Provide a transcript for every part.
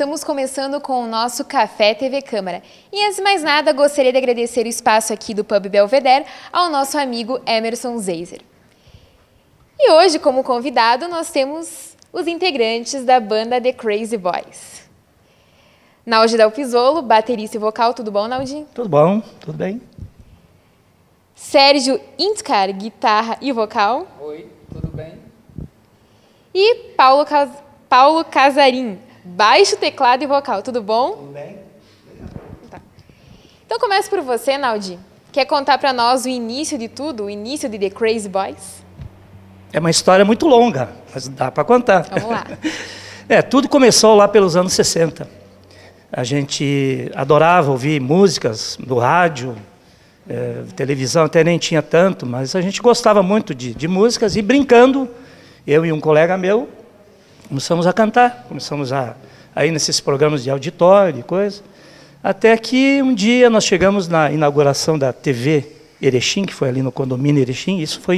estamos começando com o nosso Café TV Câmara. E antes de mais nada, gostaria de agradecer o espaço aqui do Pub Belvedere ao nosso amigo Emerson Zeiser. E hoje, como convidado, nós temos os integrantes da banda The Crazy Boys. Naldi Dalpisolo, baterista e vocal. Tudo bom, Naldi? Tudo bom, tudo bem. Sérgio Intkar, guitarra e vocal. Oi, tudo bem. E Paulo Casarim, baixo, teclado e vocal. Tudo bom? Tudo bem. Tá. Então começo por você, Naldi. Quer contar para nós o início de tudo, o início de The Crazy Boys? É uma história muito longa, mas dá para contar. Vamos lá. Tudo começou lá pelos anos 60. A gente adorava ouvir músicas do rádio, televisão até nem tinha tanto, mas a gente gostava muito de músicas e brincando, eu e um colega meu, começamos a cantar, começamos a ir nesses programas de auditório e coisa, até que um dia nós chegamos na inauguração da TV Erechim, que foi ali no condomínio Erechim, isso foi em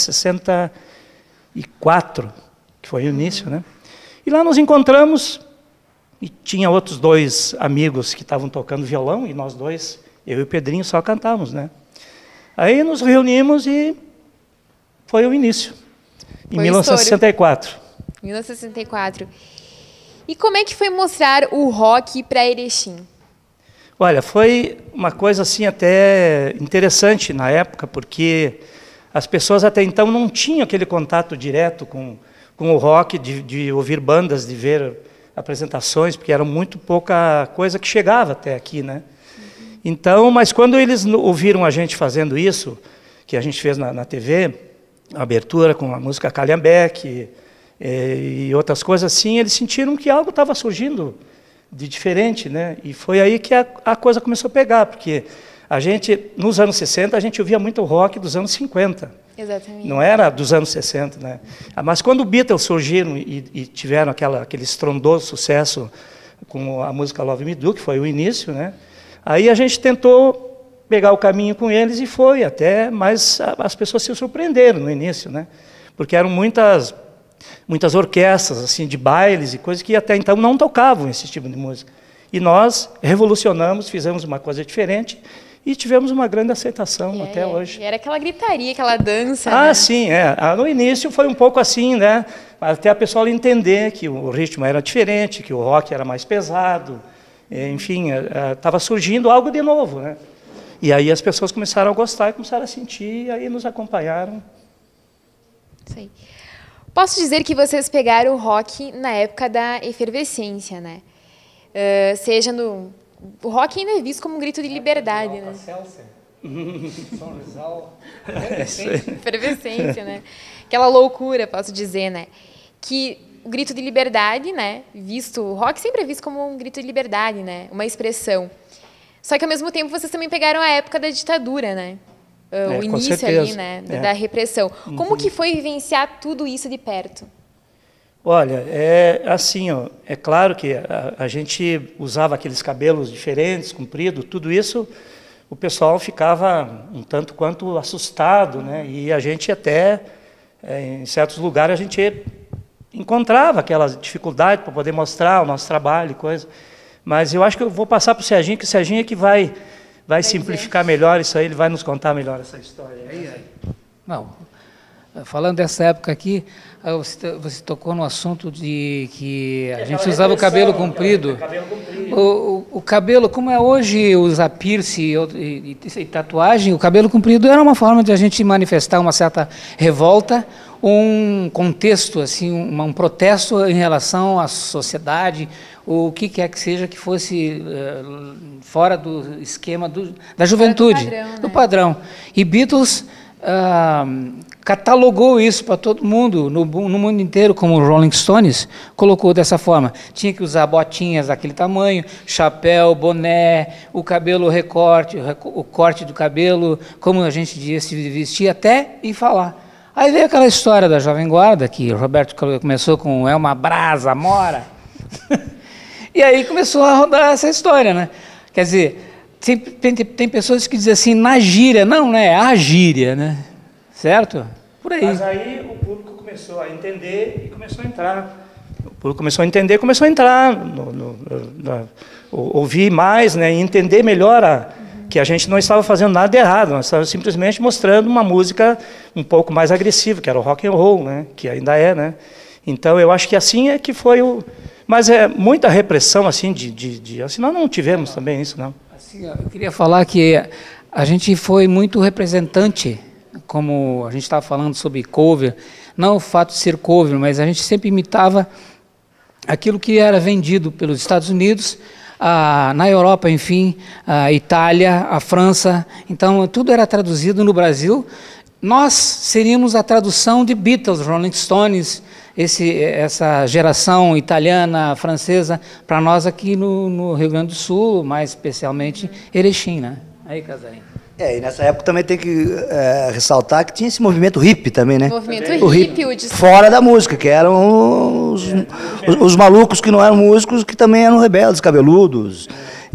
1964, que foi o início, né? E lá nos encontramos e tinha outros dois amigos que estavam tocando violão e nós dois, eu e o Pedrinho, só cantávamos, né? Aí nos reunimos e foi o início, em 1964. 1964. E como é que foi mostrar o rock para Erechim? Olha, foi uma coisa assim até interessante na época, porque as pessoas até então não tinham aquele contato direto com o rock, de ouvir bandas, de ver apresentações, porque era muito pouca coisa que chegava até aqui, né? Então, mas quando eles ouviram a gente fazendo isso, que a gente fez na TV, a abertura com a música Calhambeque e outras coisas assim, eles sentiram que algo estava surgindo de diferente, né? E foi aí que a coisa começou a pegar, porque a gente, nos anos 60, a gente ouvia muito rock dos anos 50. Exatamente. Não era dos anos 60, né? Mas quando os Beatles surgiram e tiveram aquele estrondoso sucesso com a música Love Me Do, que foi o início, né? Aí a gente tentou pegar o caminho com eles e foi até, mas as pessoas se surpreenderam no início, né? Porque eram muitas orquestras assim de bailes e coisas que até então não tocavam esse tipo de música. E nós revolucionamos, fizemos uma coisa diferente e tivemos uma grande aceitação até hoje. E era aquela gritaria, aquela dança. Ah, né? sim, No início foi um pouco assim, né? Até a pessoa entender que o ritmo era diferente, que o rock era mais pesado. Enfim, estava surgindo algo de novo, né? E aí as pessoas começaram a gostar e começaram a sentir, e aí nos acompanharam. Isso aí. Posso dizer que vocês pegaram o rock na época da efervescência, né? O rock ainda é visto como um grito de liberdade, né? Efervescência, né? Aquela loucura, posso dizer, né? Que o grito de liberdade, né? O rock sempre é visto como um grito de liberdade, né? Uma expressão. Só que ao mesmo tempo vocês também pegaram a época da ditadura, né? O início ali, né? Da repressão. Como que foi vivenciar tudo isso de perto? Olha, assim, é claro que a gente usava aqueles cabelos diferentes, compridos, tudo isso, o pessoal ficava um tanto quanto assustado, né? E a gente até, em certos lugares, a gente encontrava aquela dificuldade para poder mostrar o nosso trabalho e coisa. Mas eu acho que eu vou passar para o Serginho, que o Serginho é que vai simplificar melhor isso aí, ele vai nos contar melhor essa história. Não, falando dessa época aqui, você tocou no assunto de que a gente usava o cabelo comprido. O cabelo, como é hoje usar piercing e tatuagem, o cabelo comprido era uma forma de a gente manifestar uma certa revolta, um contexto, assim, um protesto em relação à sociedade, o que quer que seja que fosse fora do esquema da juventude, do padrão. E Beatles catalogou isso para todo mundo, no mundo inteiro, como o Rolling Stones colocou dessa forma. Tinha que usar botinhas daquele tamanho, chapéu, boné, o cabelo recorte, o corte do cabelo, como a gente devia se vestir até e falar. Aí veio aquela história da Jovem Guarda, que o Roberto começou com "é uma brasa, mora". E aí começou a rodar essa história, né? Quer dizer, tem pessoas que dizem assim, na gíria, não é a gíria, né? Certo? Por aí. Mas aí o público começou a entender e começou a entrar. começou a entender, começou a entrar, ouvir mais, né, e entender melhor que a gente não estava fazendo nada de errado, nós estávamos simplesmente mostrando uma música um pouco mais agressiva, que era o rock and roll, né, que ainda é, né. Então eu acho que assim é que foi o... Mas é muita repressão assim assim, nós não tivemos também isso, não. Assim, eu queria falar que a gente foi muito representante, como a gente estava falando sobre cover, não o fato de ser cover, mas a gente sempre imitava aquilo que era vendido pelos Estados Unidos, na Europa, enfim, a Itália, a França. Então, tudo era traduzido no Brasil. Nós seríamos a tradução de Beatles, Rolling Stones, essa geração italiana, francesa, para nós aqui no Rio Grande do Sul, mais especialmente Erechim, né? Aí, Casarim. E nessa época também tem que ressaltar que tinha esse movimento hippie também, né? Movimento o hippie, fora da música, que eram os malucos que não eram músicos, que também eram rebeldes, cabeludos,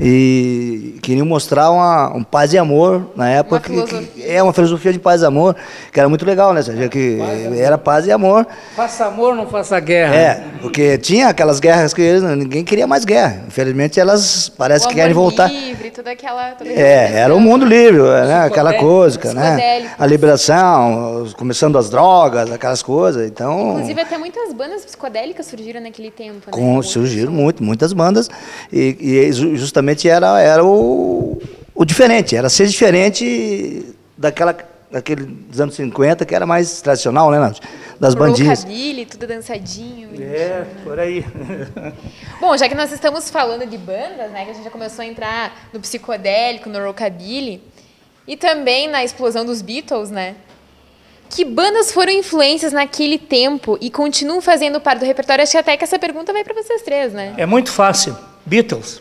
e queriam mostrar um paz e amor na época, uma filosofia de paz e amor, que era muito legal, né? Que era paz e amor. Faça amor, não faça guerra. Porque tinha aquelas guerras que ninguém queria mais guerra. Infelizmente elas parece que querem voltar. Livre, toda aquela era o mundo livre, né? Aquela coisa, né? A liberação, começando as drogas, aquelas coisas. Então, inclusive até muitas bandas psicodélicas surgiram naquele tempo, né? Surgiram muitas bandas e justamente era o diferente, era ser diferente daqueles anos 50, que era mais tradicional, né, Náudio? Das bandinhas. Rockabilly, tudo dançadinho. Por aí. Bom, já que nós estamos falando de bandas, né, que a gente já começou a entrar no psicodélico, no rockabilly, e também na explosão dos Beatles, né? Que bandas foram influências naquele tempo e continuam fazendo parte do repertório? Acho até que essa pergunta vai para vocês três, né? É muito fácil. Beatles.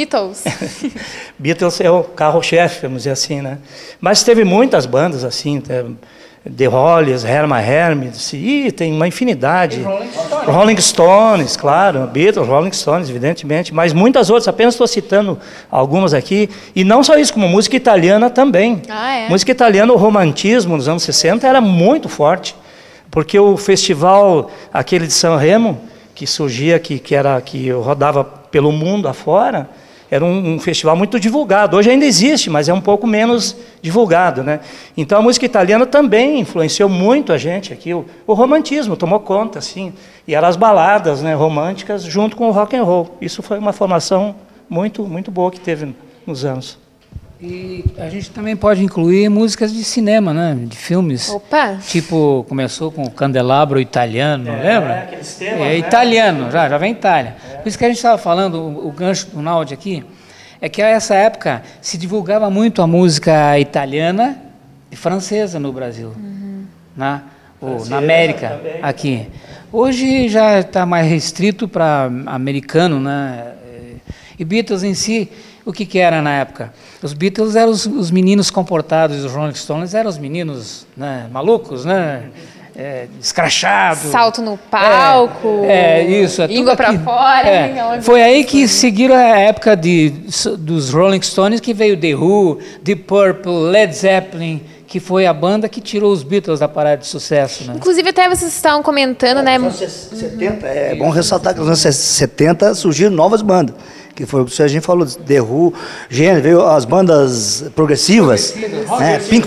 Beatles é o carro-chefe, vamos dizer assim, né? Mas teve muitas bandas assim, The Hollies, Herman Hermits, e tem uma infinidade. Rolling Stones, claro, Beatles, Rolling Stones, evidentemente, mas muitas outras, apenas estou citando algumas aqui, e não só isso, como música italiana também. Música italiana, o romantismo nos anos 60 era muito forte, porque o festival, aquele de Sanremo, que surgia, que rodava pelo mundo afora, era um festival muito divulgado. Hoje ainda existe, mas é um pouco menos divulgado, né? Então a música italiana também influenciou muito a gente aqui. O romantismo tomou conta, assim, e eram as baladas, né, românticas junto com o rock and roll. Isso foi uma formação muito, muito boa que teve nos anos. E a gente também pode incluir músicas de cinema, né? De filmes. Opa! Tipo, começou com o Candelabro Italiano, lembra? Aqueles temas, italiano, já vem Itália. Por isso que a gente estava falando, o gancho do Náudio aqui, é que nessa época se divulgava muito a música italiana e francesa no Brasil, né? Ou na América, também. Aqui. Hoje já está mais restrito para americano, né? E Beatles em si, o que era na época? Os Beatles eram os meninos comportados, os Rolling Stones eram os meninos, né, malucos, né, escrachados. Salto no palco, isso, língua para fora. Foi aí que seguiram a época dos Rolling Stones, que veio The Who, Deep Purple, Led Zeppelin, que foi a banda que tirou os Beatles da parada de sucesso, né? Inclusive, até vocês estavam comentando, né? Nos anos 70, é bom ressaltar que nos anos 70 surgiram novas bandas, que foi o que a gente falou, The Who, veio as bandas progressivas, né? Pink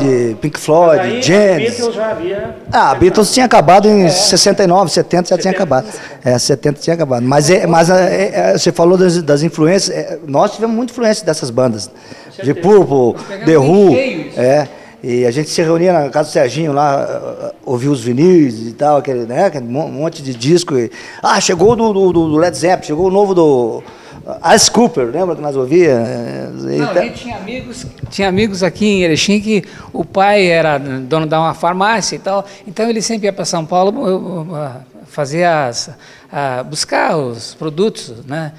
Floyd, Genesis. Beatles já havia... Beatles tinha acabado em 69, 70 já tinha acabado. 70 tinha acabado. Mas você falou das influências, nós tivemos muita influência dessas bandas, de Purple, The Who, e a gente se reunia na casa do Serginho lá, ouvia os vinis e tal, aquele monte de disco. Chegou do Led Zeppelin, chegou o novo do Alice Cooper, lembra que nós ouvíamos? A gente tinha amigos aqui em Erechim que o pai era dono de uma farmácia e tal, então ele sempre ia para São Paulo fazer buscar os produtos, né?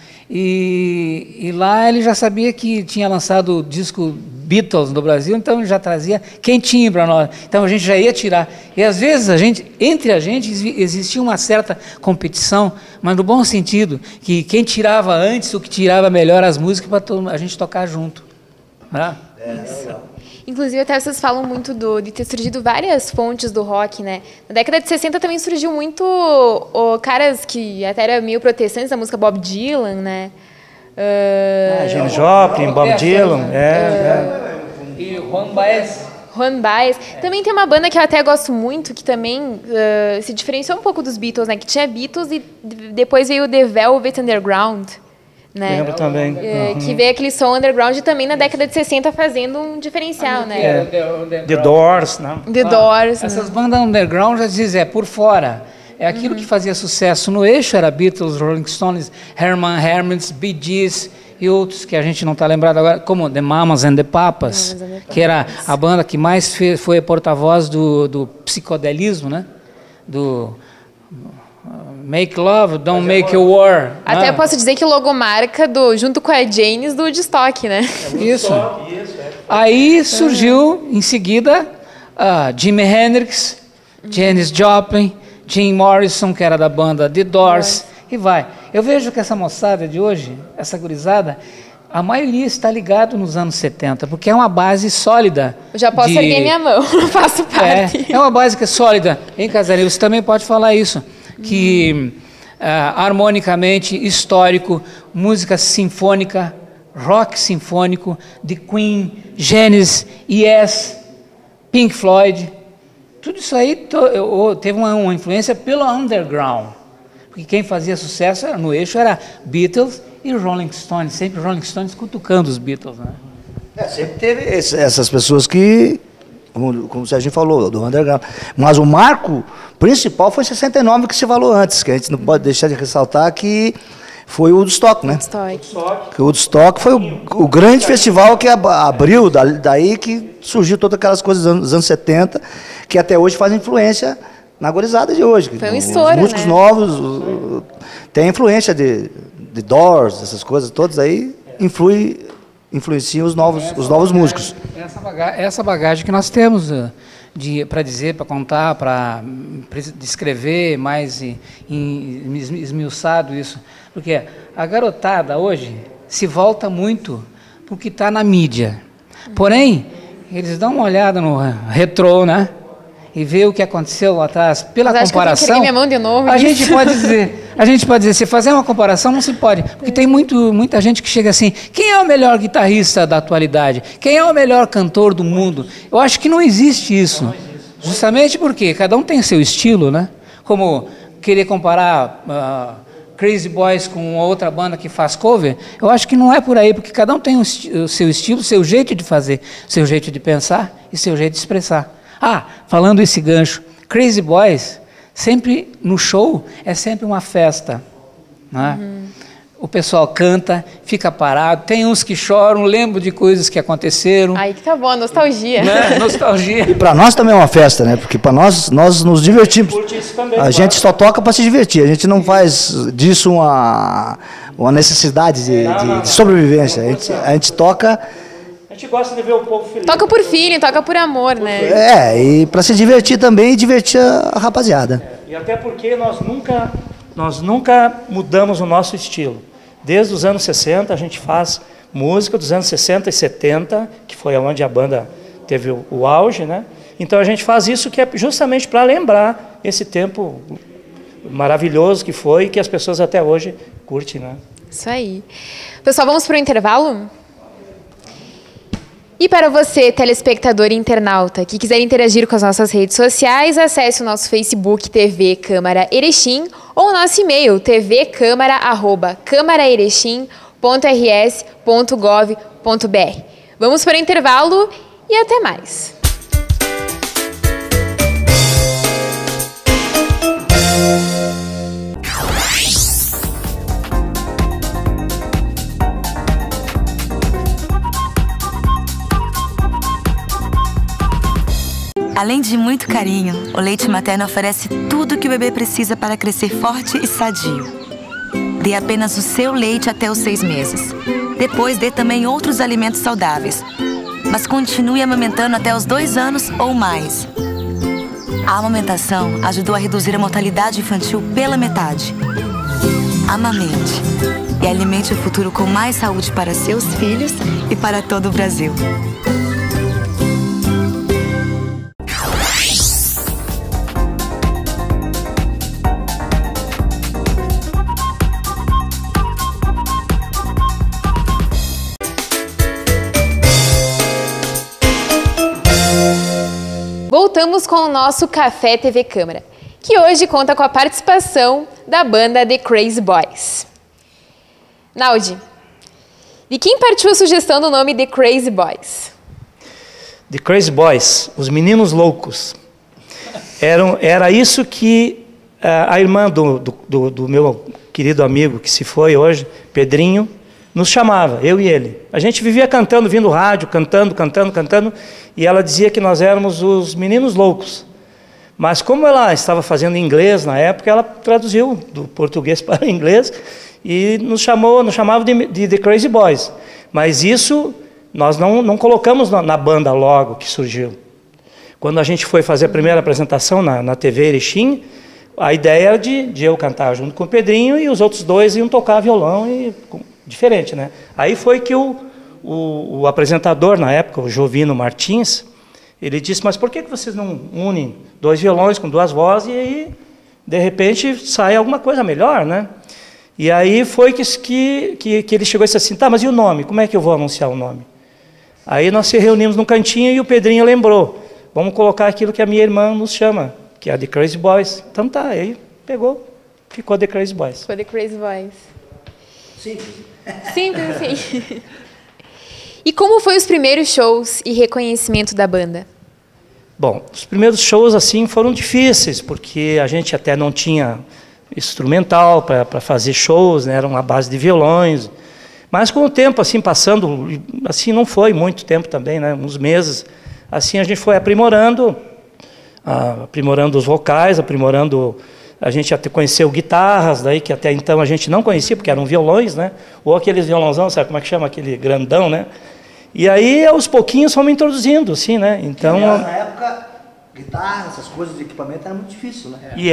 E lá ele já sabia que tinha lançado o disco Beatles no Brasil, então já trazia quentinho para nós. Então a gente já ia tirar. E às vezes entre a gente existia uma certa competição, mas no bom sentido, que quem tirava antes, o que tirava melhor as músicas para a gente tocar junto. Né? Inclusive, até vocês falam muito de ter surgido várias fontes do rock, né? Na década de 60 também surgiu muito caras que até eram meio protestantes da música, Bob Dylan, né? Janis Joplin, Bob Dylan. E Juan Baez. Juan Baez. Também tem uma banda que eu até gosto muito, que também se diferenciou um pouco dos Beatles, né? Que tinha Beatles e depois veio o The Velvet Underground. Né? Lembro também. Que veio aquele som underground também na década de 60 fazendo um diferencial, né? The Doors, né? The Doors. Essas bandas underground, já dizem, por fora. É aquilo que fazia sucesso no eixo, era Beatles, Rolling Stones, Herman Hermits, Bee Gees e outros que a gente não está lembrado agora, como The Mamas and the Papas, que era a banda que mais foi porta-voz do psicodelismo, né? Do Make Love, Don't Make a War. Até posso dizer que logomarca junto com a Janis do Woodstock, né? Isso. Aí surgiu em seguida Jimi Hendrix, Janis Joplin, Jim Morrison, que era da banda The Doors, e vai. Eu vejo que essa moçada de hoje, essa gurizada, a maioria está ligado nos anos 70, porque é uma base sólida. Eu já posso erguer minha mão, não faço parte. É uma base que é sólida. Hein, Casarinho, você também pode falar isso, que harmonicamente, histórico, música sinfônica, rock sinfônico, The Queen, Genesis, Yes, Pink Floyd, tudo isso aí teve uma influência pelo underground, porque quem fazia sucesso no eixo era Beatles e Rolling Stones, sempre Rolling Stones cutucando os Beatles, né? Sempre teve essas pessoas que, como o Serginho falou, do underground. Mas o marco principal foi em 69, que se falou antes, que a gente não pode deixar de ressaltar que foi o Woodstock, né? O Woodstock foi o grande festival que abriu, daí que surgiu todas aquelas coisas dos anos 70, que até hoje fazem influência na gorizada de hoje. Foi um estouro, os músicos novos tem influência de Doors, essas coisas todas aí, influenciam os novos músicos. Essa bagagem que nós temos para dizer, para contar, para descrever mais esmiuçado isso. Porque a garotada hoje se volta muito para o que está na mídia. Porém, eles dão uma olhada no retrô, né? E ver o que aconteceu lá atrás. Pela comparação, minha mão de novo, a gente pode dizer, se fazer uma comparação não se pode, porque tem muita gente que chega assim, quem é o melhor guitarrista da atualidade? Quem é o melhor cantor do mundo? Eu acho que não existe isso. Justamente porque cada um tem seu estilo, né? Como querer comparar Crazy Boys com outra banda que faz cover, eu acho que não é por aí, porque cada um tem o seu estilo, seu jeito de fazer, seu jeito de pensar e seu jeito de expressar. Falando esse gancho, Crazy Boys, sempre no show, é sempre uma festa. Né? O pessoal canta, fica parado, tem uns que choram, lembram de coisas que aconteceram. Aí que tá bom, nostalgia. Né? Nostalgia. E para nós também é uma festa, né? Porque para nós nos divertimos. A gente só toca para se divertir, a gente não faz disso uma necessidade de sobrevivência. A gente toca... A gente gosta de ver o povo feliz. Toca por feeling, toca por amor, né? E para se divertir também e divertir a rapaziada. E até porque nós nunca mudamos o nosso estilo. Desde os anos 60 a gente faz música dos anos 60 e 70, que foi onde a banda teve o auge, né? Então a gente faz isso que é justamente para lembrar esse tempo maravilhoso que foi e que as pessoas até hoje curtem, né? Isso aí. Pessoal, vamos para o intervalo? E para você, telespectador e internauta, que quiser interagir com as nossas redes sociais, acesse o nosso Facebook TV Câmara Erechim ou o nosso e-mail tvcâmara@câmaraerechim.rs.gov.br. Vamos para o intervalo e até mais. Além de muito carinho, o leite materno oferece tudo que o bebê precisa para crescer forte e sadio. Dê apenas o seu leite até os 6 meses. Depois dê também outros alimentos saudáveis. Mas continue amamentando até os 2 anos ou mais. A amamentação ajudou a reduzir a mortalidade infantil pela metade. Amamente e alimente o futuro com mais saúde para seus filhos e para todo o Brasil. voltamos com o nosso Café TV Câmara, que hoje conta com a participação da banda The Crazy Boys. Naldi, de quem partiu a sugestão do nome The Crazy Boys? The Crazy Boys, os meninos loucos. Era isso que a irmã do meu querido amigo, que se foi hoje, Pedrinho, nos chamava, eu e ele. A gente vivia cantando, vindo rádio, cantando, e ela dizia que nós éramos os meninos loucos. Mas como ela estava fazendo inglês na época, ela traduziu do português para o inglês e nos chamava de The Crazy Boys. Mas isso nós não colocamos na banda logo que surgiu. Quando a gente foi fazer a primeira apresentação na TV Erechim, a ideia era de eu cantar junto com o Pedrinho e os outros dois iam tocar violão, diferente, né? Aí foi que o apresentador, na época, o Jovino Martins, ele disse, mas por que vocês não unem 2 violões com 2 vozes e aí, de repente, sai alguma coisa melhor, né? E aí foi que ele chegou e disse assim, tá, mas e o nome? Como é que eu vou anunciar o nome? Aí nós se reunimos num cantinho e o Pedrinho lembrou, vamos colocar aquilo que a minha irmã nos chama, que é a The Crazy Boys. Então tá, aí pegou, ficou The Crazy Boys. Ficou The Crazy Boys. Simples. Simples, assim. E como foi os primeiros shows e reconhecimento da banda? Bom, os primeiros shows assim foram difíceis, porque a gente até não tinha instrumental para fazer shows, né? Era uma base de violões. Mas com o tempo assim passando, assim não foi muito tempo também, né? Uns meses, assim a gente foi aprimorando os vocais, a gente até conheceu guitarras, daí que até então a gente não conhecia, porque eram violões, né? Ou aqueles violãozão, sabe como é que chama? Aquele grandão, né? E aí, aos pouquinhos, fomos introduzindo, assim, né? Então, aliás, na época, guitarra, essas coisas de equipamento era muito difícil, né?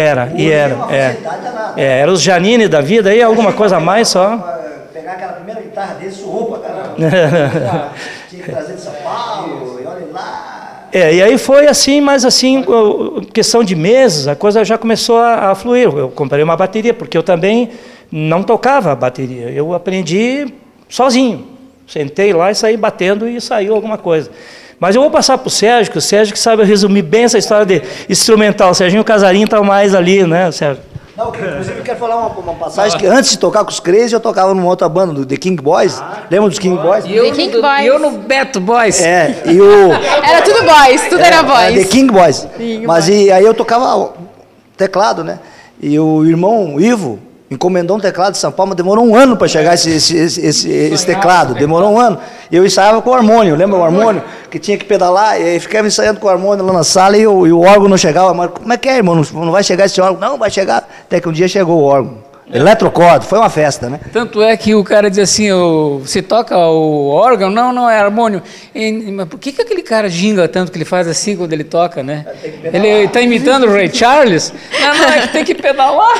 Era os Janine da vida, aí alguma coisa a mais só. Pegar aquela primeira guitarra dele, suou pra caramba. Tinha que trazer de São Paulo, e olha lá. E aí foi assim, mas assim, questão de meses, a coisa já começou a fluir. Eu comprei uma bateria, porque eu também não tocava a bateria. Eu aprendi sozinho. Sentei lá e saí batendo e saiu alguma coisa. Mas eu vou passar para o Sérgio, que sabe resumir bem essa história de instrumental. O Serginho Casarinho está mais ali, né, Sérgio? Não, inclusive eu quero falar uma passagem que antes de tocar com os Crazy, eu tocava numa outra banda, do The King Boys. Lembra dos King Boys? E eu no Beto Boys. Era tudo boys, tudo era boys. The King Boys. Mas aí eu tocava teclado, né? E o irmão Ivo encomendou um teclado de São Paulo, mas demorou um ano para chegar esse teclado, demorou um ano. E eu ensaiava com o harmônio, lembra o harmônio? Que tinha que pedalar, e aí ficava ensaiando com o harmônio lá na sala e o órgão não chegava. Mas como é que é, irmão? Não vai chegar esse órgão? Não, vai chegar. Até que um dia chegou o órgão. Eletrocordo, foi uma festa, né? Tanto é que o cara diz assim, se toca o órgão, não é harmônio. Mas por que aquele cara ginga tanto que ele faz assim quando ele toca, né? Ele está imitando o Ray Charles? Não, é que tem que pedalar.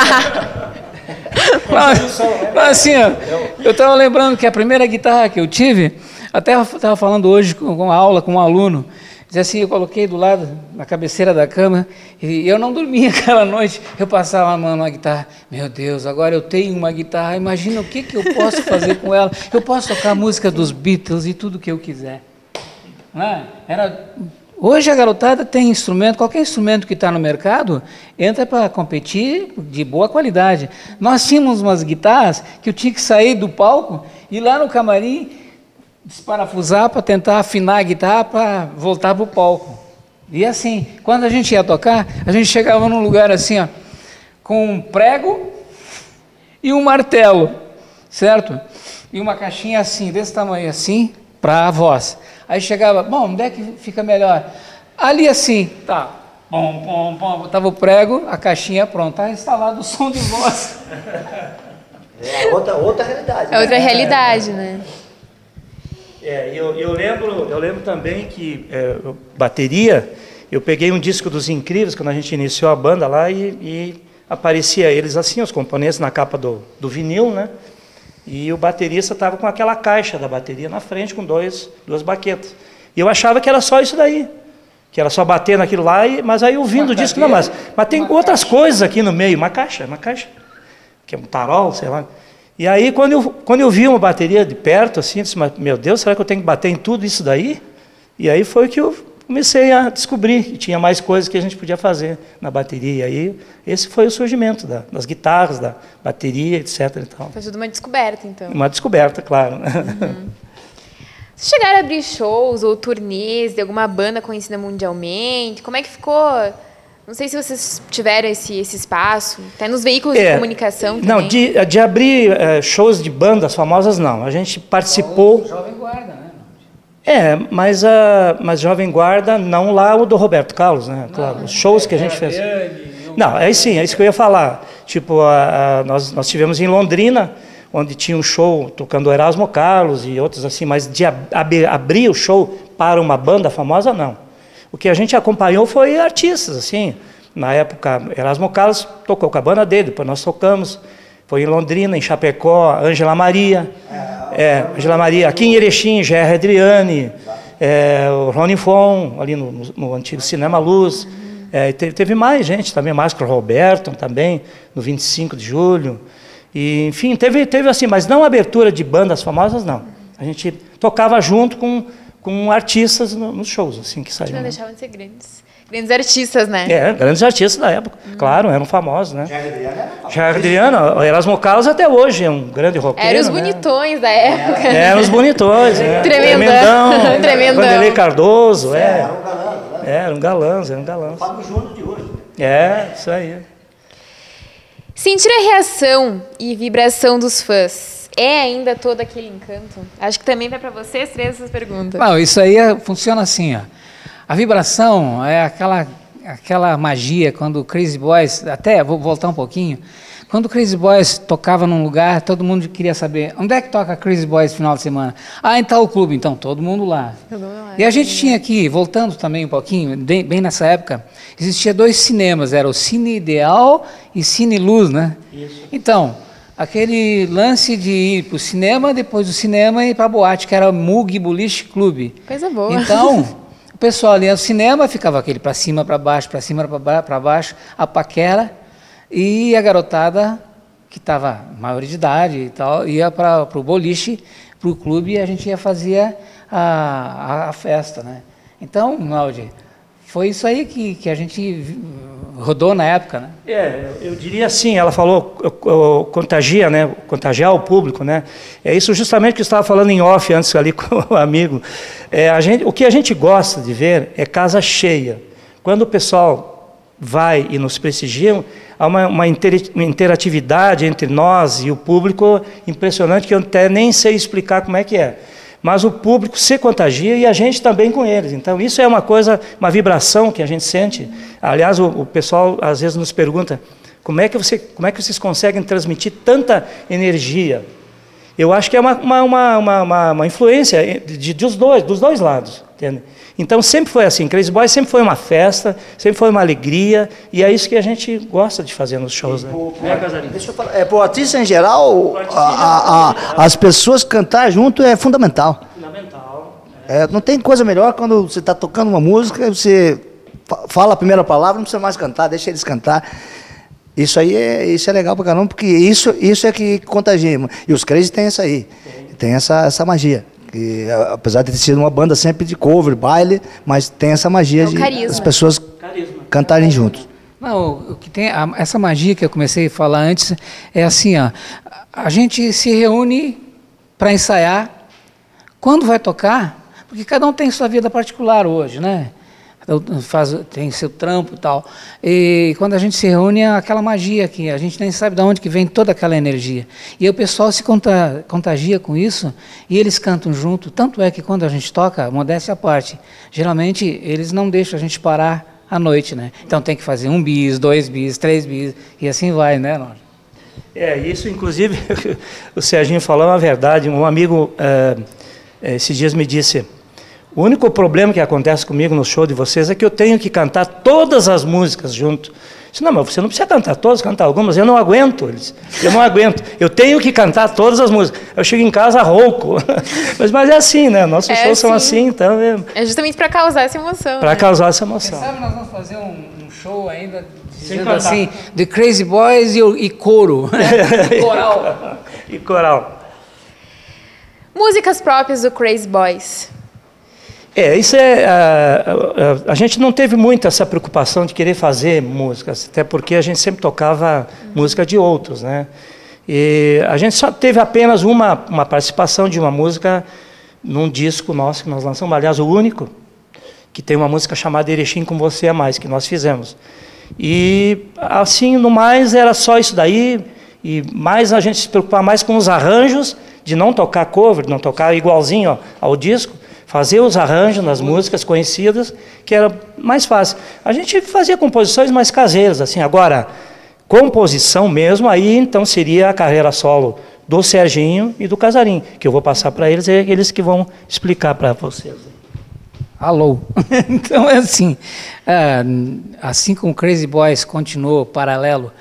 Mas assim, eu estava lembrando que a primeira guitarra que eu tive, até eu estava falando hoje com a aula com um aluno, dizia assim, eu coloquei do lado, na cabeceira da cama, e eu não dormia aquela noite, eu passava a mão na guitarra, meu Deus, agora eu tenho uma guitarra, imagina o que eu posso fazer com ela, eu posso tocar a música dos Beatles e tudo que eu quiser. Não é? Hoje a garotada tem instrumento, qualquer instrumento que está no mercado, entra para competir de boa qualidade. Nós tínhamos umas guitarras que eu tinha que sair do palco e lá no camarim desparafusar para tentar afinar a guitarra para voltar para o palco. E assim, quando a gente ia tocar, a gente chegava num lugar assim, ó, com um prego e um martelo, certo? E uma caixinha assim, desse tamanho assim, para a voz. Aí chegava, bom, onde é que fica melhor? Ali assim, tá, bom, botava o prego, a caixinha pronta, tá instalado o som de voz. Outra realidade. É outra realidade, né? Eu lembro também que bateria, eu peguei um disco dos Incríveis, quando a gente iniciou a banda lá, e aparecia eles assim, os componentes na capa do vinil, né? E o baterista estava com aquela caixa da bateria na frente, com duas baquetas. E eu achava que era só isso daí, que era só bater naquilo lá, mas aí ouvindo o disco, não, mas tem outras coisas aqui no meio, uma caixa, que é um tarol, sei lá. E aí, quando eu vi uma bateria de perto, assim, eu disse, mas, meu Deus, será que eu tenho que bater em tudo isso daí? E aí foi que eu comecei a descobrir que tinha mais coisas que a gente podia fazer na bateria. E esse foi o surgimento das guitarras, da bateria, etc. E tal. Foi tudo uma descoberta, então. Uma descoberta, claro. Vocês chegaram a abrir shows ou turnês de alguma banda conhecida mundialmente? Como é que ficou? Não sei se vocês tiveram esse espaço, até nos veículos de comunicação também. Não, de abrir shows de bandas famosas, não. A gente participou... Jovem Guarda, né? Mas Jovem Guarda, não lá o do Roberto Carlos, né? Claro, os shows que a gente fez. Não, aí sim, é isso que eu ia falar. Tipo, nós tivemos em Londrina, onde tinha um show tocando o Erasmo Carlos e outros assim, mas de abrir o show para uma banda famosa, não. O que a gente acompanhou foi artistas, assim. Na época, Erasmo Carlos tocou com a banda dele, depois nós tocamos. Foi em Londrina, em Chapecó, Ângela Maria. Ângela Maria. Aqui em Erechim, Gerry Adriane, o Rony Fon, ali no antigo Cinema Luz. Teve mais gente também, Márcio Roberto também, no 25 de julho. E, enfim, teve assim, mas não abertura de bandas famosas, não. A gente tocava junto com artistas nos shows, assim, que saíam. Não deixavam de ser grandes artistas, né? Grandes artistas da época, claro, eram famosos, né? Gerry Adriano, o Erasmo Carlos até hoje é um grande roqueiro. Eram os bonitões da época. Eram os bonitões, Tremendão. Vanderlei Cardoso, eram galãs. O Fábio Júnior de hoje. Isso aí. Sentir a reação e vibração dos fãs é ainda todo aquele encanto? Acho que também vai para vocês três essas perguntas. Não, isso aí funciona assim, ó. A vibração é aquela magia quando o Crazy Boys, até vou voltar um pouquinho, quando o Crazy Boys tocava num lugar, todo mundo queria saber, onde é que toca Crazy Boys no final de semana? Em tal clube, então, todo mundo lá. E a gente tinha aqui, voltando também um pouquinho, bem nessa época, existia 2 cinemas, era o Cine Ideal e Cine Luz, né? Isso. Então, aquele lance de ir para o cinema, depois do cinema ir para a boate, que era o Mug Boliche Clube. Coisa boa. Então, o pessoal ali no cinema ficava aquele para cima, para baixo, para baixo, a paquera, e a garotada, que estava maior de idade e tal, ia para o boliche, para o clube, e a gente ia fazer a festa, né? Então, Maudi, foi isso aí que a gente rodou na época, né? Eu diria assim, ela falou contagia, né? Contagiar o público, né? É isso justamente que eu estava falando em off antes ali com o amigo. O que a gente gosta de ver é casa cheia. Quando o pessoal vai e nos prestigiam, há uma interatividade entre nós e o público impressionante, que eu até nem sei explicar como é que é. Mas o público se contagia e a gente também com eles. Então, isso é uma coisa, uma vibração que a gente sente. Aliás, o pessoal às vezes nos pergunta, como é que vocês conseguem transmitir tanta energia? Eu acho que é uma influência dos dois lados, entende? Então, sempre foi assim, Crazy Boys sempre foi uma festa, sempre foi uma alegria, e é isso que a gente gosta de fazer nos shows. Né? Deixa eu falar, para o artista em geral, as pessoas cantar junto é fundamental. Não tem coisa melhor quando você está tocando uma música, você fala a primeira palavra, não precisa mais cantar, deixa eles cantar. Isso é legal pra caramba, porque isso é que contagia. E os Crazy têm isso aí, tem essa magia. Que, apesar de ter sido uma banda sempre de cover, baile, mas tem essa magia de as pessoas cantarem juntos. Não, o que tem essa magia que eu comecei a falar antes é assim, ó, a gente se reúne para ensaiar. Quando vai tocar, porque cada um tem sua vida particular hoje, né? Tem seu trampo e tal. E quando a gente se reúne, é aquela magia que a gente nem sabe de onde que vem toda aquela energia. E o pessoal se contagia com isso e eles cantam junto. Tanto é que quando a gente toca, modéstia à parte, geralmente eles não deixam a gente parar à noite, né? Então tem que fazer 1 bis, 2 bis, 3 bis e assim vai, né, Lógico? Isso inclusive, o Serginho falou uma verdade. Um amigo esses dias me disse: o único problema que acontece comigo no show de vocês é que eu tenho que cantar todas as músicas junto. Eu disse, não, mas você não precisa cantar todas, cantar algumas, eu não aguento. Eu não aguento, eu tenho que cantar todas as músicas. Eu chego em casa rouco. Mas é assim, né? Nossos shows são assim, então... É justamente para causar essa emoção. Para causar essa emoção. Quem sabe nós vamos fazer um show ainda, dizendo assim, The Crazy Boys e coro. Coral. E coral. Músicas próprias do Crazy Boys. Isso a gente não teve muito essa preocupação de querer fazer músicas, até porque a gente sempre tocava música de outros, né? E a gente só teve apenas uma participação de uma música num disco nosso que nós lançamos, aliás, o único, que tem uma música chamada Erechim com Você a Mais, que nós fizemos. E, assim, no mais, era só isso daí, e mais a gente se preocupar mais com os arranjos, de não tocar cover, de não tocar igualzinho ao disco, fazer os arranjos nas músicas conhecidas, que era mais fácil. A gente fazia composições mais caseiras, assim. Agora, composição mesmo, aí então seria a carreira solo do Serginho e do Casarim, que eu vou passar para eles, é eles que vão explicar para vocês. Alô. Então é assim, assim como o Crazy Boys continuou paralelo,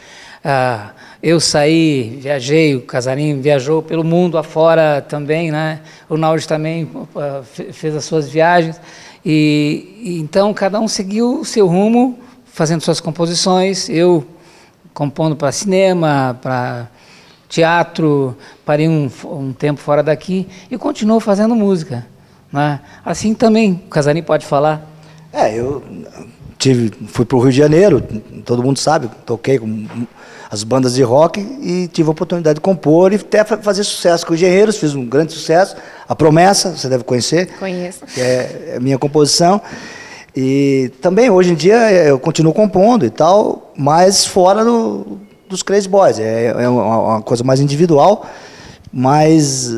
eu saí, viajei, o Casarim viajou pelo mundo afora também, né? O Naudi também fez as suas viagens, e então cada um seguiu o seu rumo, fazendo suas composições, eu compondo para cinema, para teatro, parei um tempo fora daqui e continuo fazendo música, né? Assim também, o Casarim pode falar. Eu fui para o Rio de Janeiro, todo mundo sabe, toquei com as bandas de rock e tive a oportunidade de compor e até fazer sucesso com os Engenheiros, fiz um grande sucesso, A Promessa, você deve conhecer. Conheço. Que é a minha composição. E também, hoje em dia, eu continuo compondo e tal, mas fora dos Crazy Boys. É uma coisa mais individual, mas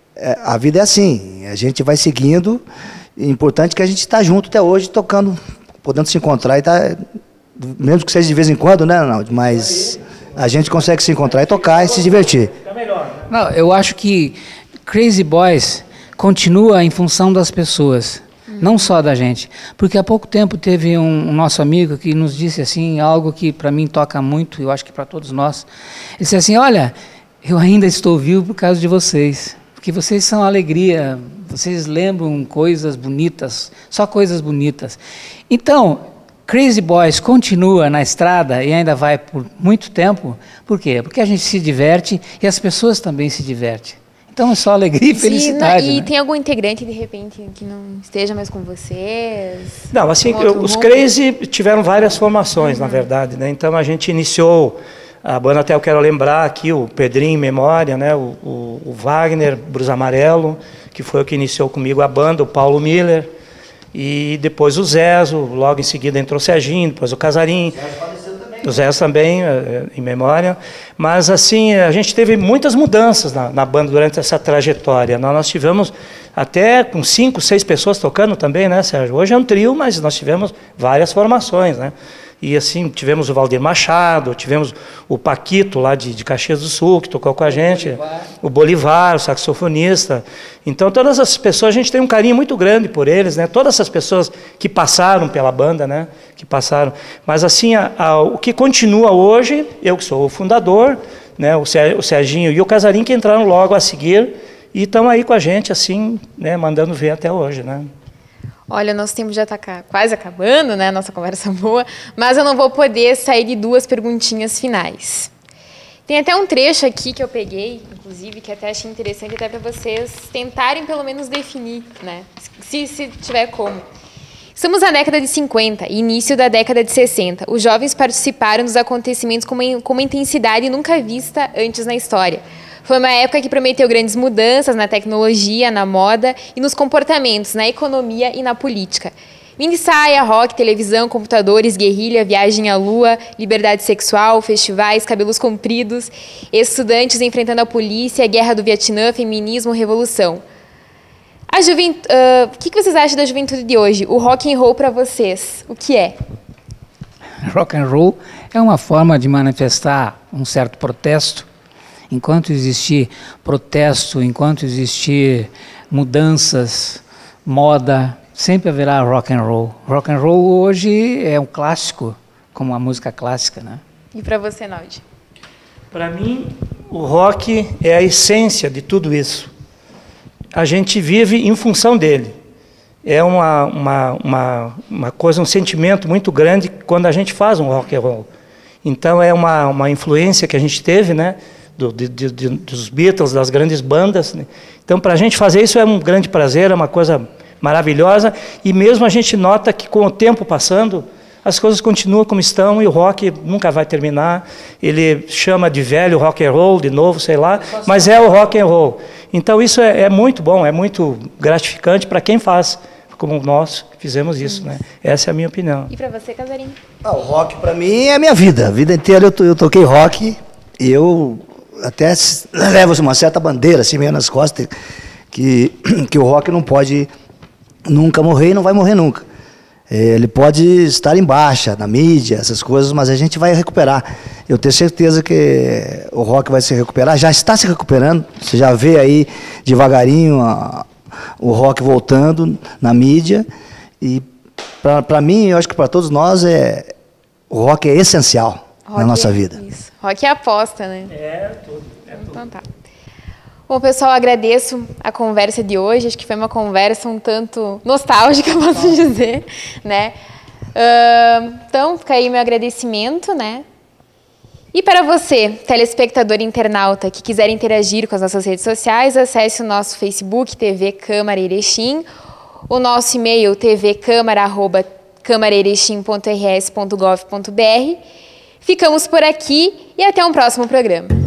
a vida é assim, a gente vai seguindo. É importante que a gente está junto até hoje, tocando, podendo se encontrar, e mesmo que seja de vez em quando, né, Ronaldo? Mas a gente consegue se encontrar e tocar e se divertir. Não, eu acho que Crazy Boys continua em função das pessoas, não só da gente. Porque há pouco tempo teve um nosso amigo que nos disse assim, algo que para mim toca muito, eu acho que para todos nós. Ele disse assim, olha, eu ainda estou vivo por causa de vocês, porque vocês são alegria, vocês lembram coisas bonitas, só coisas bonitas. Então, Crazy Boys continua na estrada e ainda vai por muito tempo. Por quê? Porque a gente se diverte e as pessoas também se divertem. Então é só alegria e felicidade. E né? tem algum integrante, de repente, que não esteja mais com vocês? Não, assim, os Crazy tiveram várias formações, na verdade, né? Então a gente iniciou a banda, até eu quero lembrar aqui, o Pedrinho em memória, né? O Wagner, Brus Amarelo, que foi o que iniciou comigo a banda, o Paulo Miller, e depois o Zezo, logo em seguida entrou o Serginho, depois o Casarim. O Zé também, em memória. Mas, assim, a gente teve muitas mudanças na banda durante essa trajetória. Nós tivemos até com 5, 6 pessoas tocando também, né, Sérgio? Hoje é um trio, mas nós tivemos várias formações, né? E, assim, tivemos o Valdir Machado, tivemos o Paquito, lá de Caxias do Sul, que tocou com a gente, o Bolivar, o saxofonista. Então, todas essas pessoas, a gente tem um carinho muito grande por eles, né? Todas essas pessoas que passaram pela banda, né? Que passaram. Mas, assim, o que continua hoje, eu que sou o fundador, né? O Serginho e o Casarim, que entraram logo a seguir e estão aí com a gente, assim, né? Mandando ver até hoje, né? Olha, nosso tempo já está quase acabando, né? Nossa conversa boa, mas eu não vou poder sair de 2 perguntinhas finais. Tem até um trecho aqui que eu peguei, inclusive, que até achei interessante, até para vocês tentarem pelo menos definir, né? Se tiver como. Estamos na década de 50 e início da década de 60. Os jovens participaram dos acontecimentos com uma intensidade nunca vista antes na história. Foi uma época que prometeu grandes mudanças na tecnologia, na moda e nos comportamentos, na economia e na política. Mini-saia, rock, televisão, computadores, guerrilha, viagem à lua, liberdade sexual, festivais, cabelos compridos, estudantes enfrentando a polícia, guerra do Vietnã, feminismo, revolução. O que vocês acham da juventude de hoje? O rock and roll para vocês, o que é? Rock and roll é uma forma de manifestar um certo protesto. Enquanto existir protesto, enquanto existir mudanças, moda, sempre haverá rock and roll. Rock and roll hoje é um clássico, como a música clássica, né? E para você, Naudi? Para mim, o rock é a essência de tudo isso. A gente vive em função dele. É uma coisa, um sentimento muito grande quando a gente faz um rock and roll. Então é uma influência que a gente teve, né? Dos Beatles, das grandes bandas, né? Então, para a gente fazer isso é um grande prazer, é uma coisa maravilhosa, e mesmo a gente nota que com o tempo passando, as coisas continuam como estão e o rock nunca vai terminar. Ele chama de velho rock and roll, de novo, sei lá, mas é o rock and roll. Então isso é muito bom, é muito gratificante para quem faz, como nós fizemos isso, né? Essa é a minha opinião. E para você, Casarinho? O rock para mim é a minha vida. A vida inteira eu toquei rock e eu até levo uma certa bandeira assim meio nas costas que o rock não pode nunca morrer e não vai morrer nunca. Ele pode estar em baixa, na mídia, essas coisas, mas a gente vai recuperar. Eu tenho certeza que o rock vai se recuperar, já está se recuperando. Você já vê aí devagarinho o rock voltando na mídia. E para mim, eu acho que para todos nós, o rock é essencial na nossa vida. Isso. Rock é aposta, né? É tudo. Então tá. Bom, pessoal, agradeço a conversa de hoje. Acho que foi uma conversa um tanto nostálgica, posso dizer, né? Então, fica aí meu agradecimento, né? E para você, telespectador e internauta, que quiser interagir com as nossas redes sociais, acesse o nosso Facebook, TV Câmara Erechim, o nosso e-mail, tvcamara@camaraerechim.rs.gov.br. Ficamos por aqui e até um próximo programa.